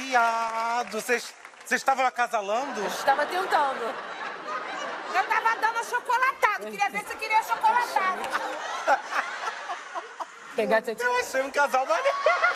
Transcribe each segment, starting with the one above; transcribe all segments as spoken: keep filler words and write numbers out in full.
Viado, vocês estavam acasalando? Estava tentando. Eu tava dando achocolatado, queria ver se queria achocolatado. Pegar teu... Eu achei um casal maneiro.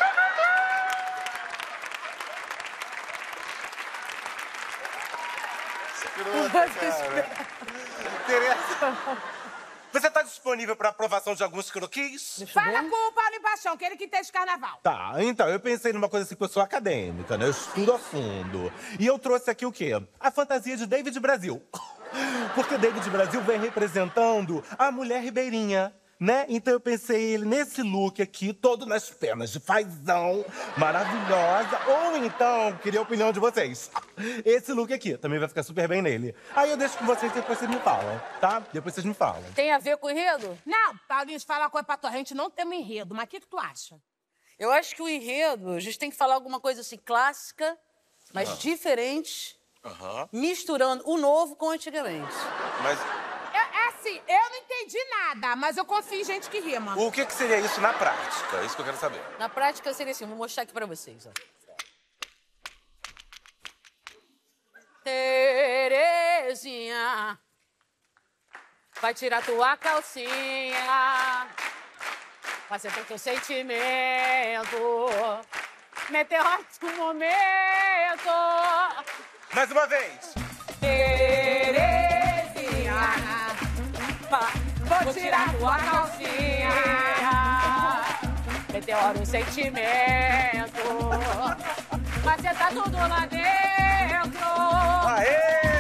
Escrota, cara. Tereza, você tá disponível para aprovação de alguns croquis? Fala com o Paulo em Paixão, que ele que tem esse carnaval. Tá, então, eu pensei numa coisa assim, que eu sou acadêmica, né? Eu estudo a fundo. E eu trouxe aqui o quê? A fantasia de David Brasil. Porque David Brasil vem representando a mulher ribeirinha, né? Então eu pensei ele nesse look aqui, todo nas penas de fazão, maravilhosa. Ou então, queria a opinião de vocês. Esse look aqui também vai ficar super bem nele. Aí eu deixo com vocês e depois vocês me falam, tá? Depois vocês me falam. Tem a ver com o enredo? Não, Paulinho, fala uma coisa pra tua gente, não tem um enredo. Mas o que, que tu acha? Eu acho que o enredo, a gente tem que falar alguma coisa assim, clássica, mas ah. diferente, uhum. misturando o novo com o antigamente. Mas... É assim, eu não entendi nada, mas eu confio em gente que rima. O que, que seria isso na prática? É isso que eu quero saber. Na prática seria assim, vou mostrar aqui pra vocês, ó. Terezinha, vai tirar tua calcinha, vai sentir teu sentimento, meteórico momento. Mais uma vez. Terezinha, vou tirar tua calcinha, meteoro sentimento, vai sentar tudo lá dentro. Aê!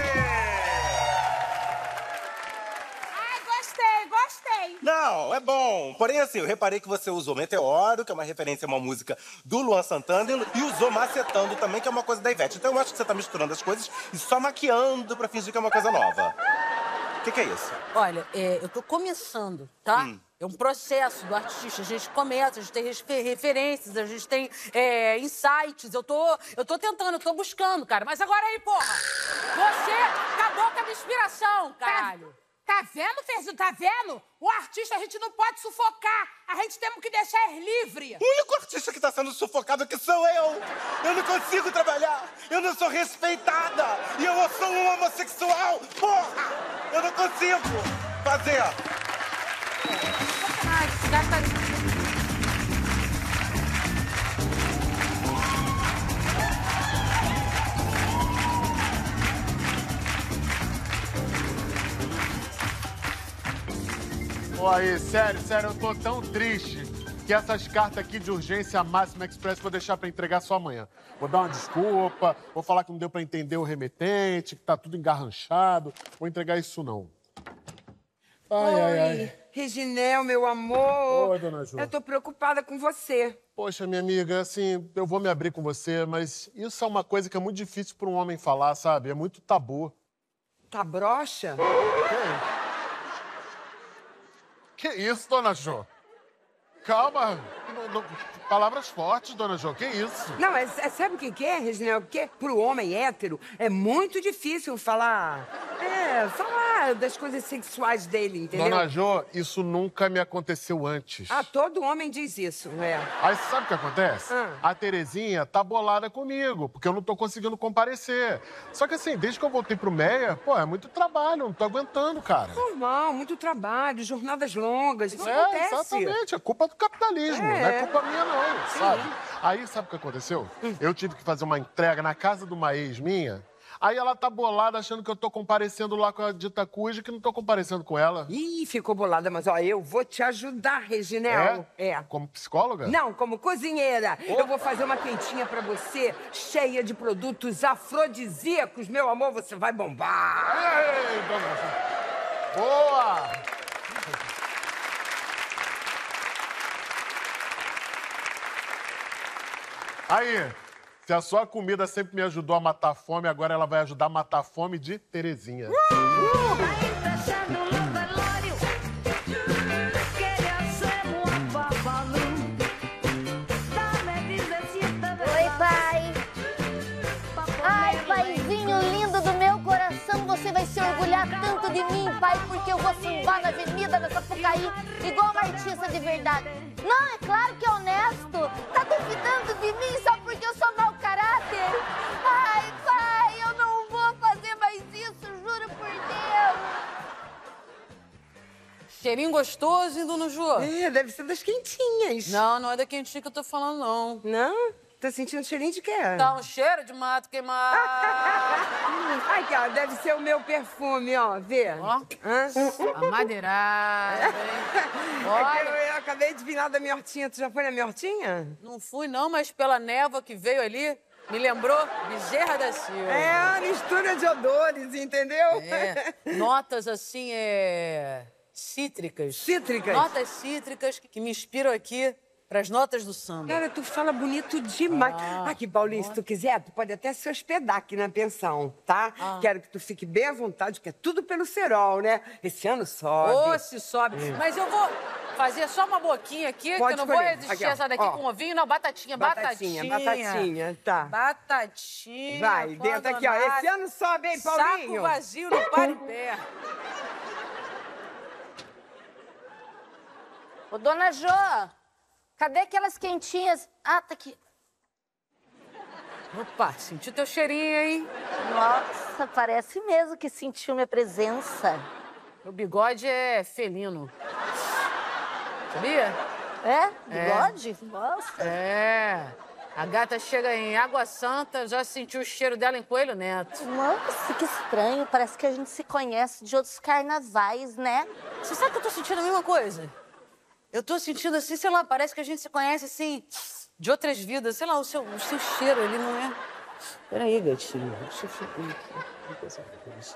Ai, gostei, gostei. Não, é bom. Porém, assim, eu reparei que você usou Meteoro, que é uma referência a uma música do Luan Santana, e usou Macetando também, que é uma coisa da Ivete. Então eu acho que você tá misturando as coisas e só maquiando pra fingir que é uma coisa nova. O que, que é isso? Olha, é, eu tô começando, tá? Hum. É um processo do artista. A gente começa, a gente tem referências, a gente tem é, insights. Eu tô, eu tô tentando, eu tô buscando, cara. Mas agora aí, porra! Você acabou com a minha inspiração, caralho! Tá, tá vendo, Ferzinho? Tá vendo? O artista a gente não pode sufocar. A gente tem que deixar ele livre. O único artista que tá sendo sufocado aqui sou eu. Eu não consigo trabalhar. Eu não sou respeitada. E eu sou um homossexual. Porra! Eu não consigo fazer. Ai, esse cara tá... Pô, aí, sério, sério, eu tô tão triste que essas cartas aqui de urgência máxima express vou deixar pra entregar só amanhã. Vou dar uma desculpa, vou falar que não deu pra entender o remetente, que tá tudo engarranchado. Vou entregar isso não. Ai, Oi, ai, ai. Reginel, meu amor. Oi, dona Ju. Eu tô preocupada com você. Poxa, minha amiga, assim, eu vou me abrir com você, mas isso é uma coisa que é muito difícil para um homem falar, sabe? É muito tabu. Tá broxa? Que isso, dona Jo? Calma. Não, não, palavras fortes, dona Jo. Que isso? Não, mas é, sabe o que, que é, Reginel? Porque pro homem hétero é muito difícil falar... É, falar das coisas sexuais dele, entendeu? Dona Jo, isso nunca me aconteceu antes. Ah, todo homem diz isso, é. Aí sabe o que acontece? Ah. A Terezinha tá bolada comigo, porque eu não tô conseguindo comparecer. Só que assim, desde que eu voltei pro Meia, pô, é muito trabalho, não tô aguentando, cara. Normal, muito trabalho, jornadas longas, isso É, acontece. exatamente, é culpa do capitalismo, É. não é culpa minha não, sabe? Aí sabe o que aconteceu? Hum. Eu tive que fazer uma entrega na casa de uma ex minha. Aí ela tá bolada achando que eu tô comparecendo lá com a dita cuja, que não tô comparecendo com ela. Ih, ficou bolada, mas ó, eu vou te ajudar, Reginel. É? É. Como psicóloga? Não, como cozinheira. Oh. Eu vou fazer uma quentinha pra você, cheia de produtos afrodisíacos. Meu amor, você vai bombar. Ei, dona Ju. Boa! Aí, se a sua comida sempre me ajudou a matar a fome, agora ela vai ajudar a matar a fome de Terezinha. Oi, pai. Ai, paizinho lindo do meu coração, você vai se orgulhar tanto de mim, pai, porque eu vou sambar na avenida, na Sapucaí, igual uma artista de verdade. Não, é claro que é honesto. Tá duvidando de mim só porque eu sou mau caráter? Cheirinho gostoso, hein, dona Jô? É, deve ser das quentinhas. Não, não é da quentinha que eu tô falando, não. Não? Tá sentindo cheirinho de quê? Tá um cheiro de mato queimado. Ai, cara, deve ser o meu perfume, ó. Vê. Ó. Hã? Amadeirada, hein? É que Olha, eu, eu acabei de vir lá da minha hortinha. Tu já foi na minha hortinha? não fui não, mas pela névoa que veio ali, me lembrou Bezerra da Silva. É uma mistura de odores, entendeu? É, notas assim, é... cítricas. Cítricas. Notas cítricas que me inspiram aqui pras notas do samba. Cara, tu fala bonito demais. Ah, aqui, Paulinho, se tu quiser, tu pode até se hospedar aqui na pensão, tá? Ah. Quero que tu fique bem à vontade, que é tudo pelo cerol, né? Esse ano sobe. Ô, se sobe. Mas eu vou fazer só uma boquinha aqui, Pode que eu não vou escolher. resistir Aqui, ó. essa daqui Ó. com ovinho, não. Batatinha, Batatinha, batatinha. batatinha, tá. Batatinha. Vai, dentro aqui, ó. Esse ano sobe, hein, Paulinho? Saco vazio, não para em pé. Ô, dona Jô, cadê aquelas quentinhas? Ah, tá aqui. Opa, senti teu cheirinho, hein? Nossa, parece mesmo que sentiu minha presença. Meu bigode é felino. Sabia? É? Bigode? Nossa. É. A gata chega em Água Santa, já sentiu o cheiro dela em Coelho Neto. Nossa, que estranho. Parece que a gente se conhece de outros carnavais, né? Você sabe que eu tô sentindo a mesma coisa? Eu tô sentindo assim, sei lá, parece que a gente se conhece assim, de outras vidas. Sei lá, o seu, o seu cheiro, ele não é... Peraí, gatinho, deixa eu ficar aqui.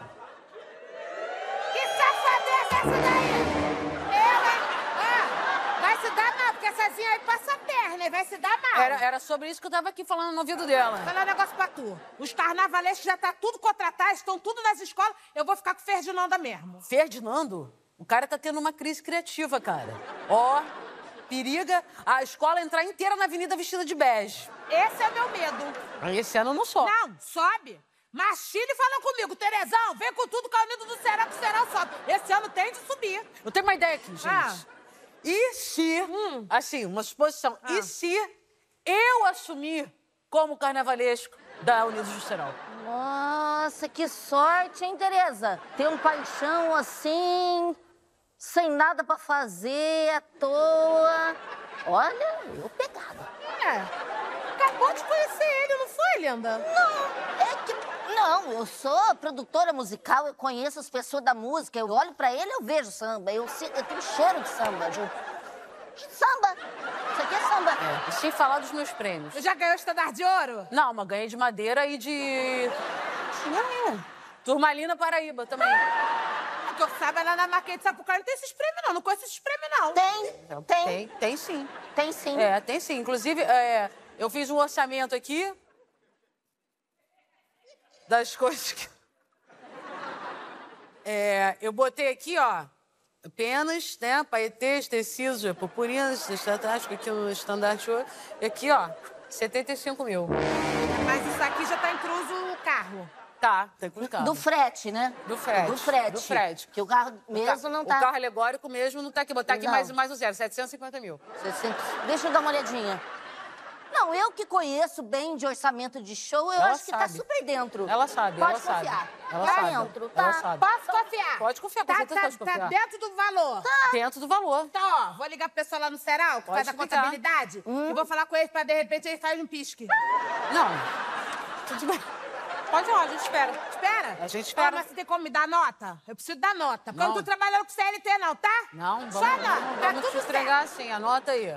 Que safadeza essa daí? Eu, hein? Ah, vai se dar mal, porque essazinha aí passa a perna e vai se dar mal. Era, era sobre isso que eu tava aqui falando no ouvido dela. Vou falar um negócio pra tu. Os carnavalescos já tá tudo contratado, estão tudo nas escolas. Eu vou ficar com o Ferdinanda mesmo. Ferdinando, o cara tá tendo uma crise criativa, cara. Ó, periga a escola entrar inteira na avenida vestida de bege. Esse é o meu medo. Esse ano não sobe. Não, sobe. Machine fala comigo. Terezão, vem com tudo que é unido do Serão, que o Serão sobe. Esse ano tem de subir. Eu tenho uma ideia aqui, gente. Ah. E se, Hum. assim, uma suposição, Ah. e se eu assumir como carnavalesco da Unidos do Serol? Nossa, que sorte, hein, Tereza? Ter um paixão assim, sem nada pra fazer, à toa. Olha, eu pegava. É. Acabou de conhecer ele, não foi, linda? Não, é que... Não, eu sou produtora musical, eu conheço as pessoas da música, eu olho pra ele, eu vejo samba, eu, se- eu tenho cheiro de samba, de... Samba! Isso aqui é samba. É, e sem falar dos meus prêmios. Tu já ganhou o estandarte de ouro? Não, mas ganhei de madeira e de... Não, Turmalina Paraíba também. Porque eu sabe, lá na Marquês de Sapucaí não tem esses prêmios, não. Não conheço esses prêmios, não. tem, tem, Tem, tem sim. tem sim. É, tem sim. Inclusive, é, eu fiz um orçamento aqui das coisas que... É, eu botei aqui, ó, penas, né, paetês, tecidos, purpurinas, estratégico aqui no estandarte ouro. E aqui, ó, setenta e cinco mil. Mas isso aqui já tá incluso o carro. Tá, tem com o carro. Do frete, né? Do frete. Do frete. Do frete. Que o carro mesmo não tá... O carro alegórico mesmo não tá aqui. Botar aqui Não. mais, mais um zero, setecentos e cinquenta mil. sessenta. Deixa eu dar uma olhadinha. Não, eu que conheço bem de orçamento de show, eu Ela acho que tá sabe. super dentro. Ela sabe, Pode ela sabe. confiar. Ela tá sabe. dentro, tá? Ela sabe. Posso confiar? Pode confiar, com tá, certeza tá, pode confiar. Tá dentro do valor. Dentro do valor. Então, ó, vou ligar pro pessoal lá no Serão, que Pode faz a ligar. contabilidade, Hum. e vou falar com eles pra, de repente, eles fazem um pisque. Não. Tudo bem. Pode ir, a gente espera. Espera? A gente espera. Ó, mas você tem como me dar nota? Eu preciso dar nota. Porque eu Não. não tô trabalhando com C L T, não, tá? Não, Só vamos, nota. vamos, Tá vamos tudo te entregar assim. Anota aí.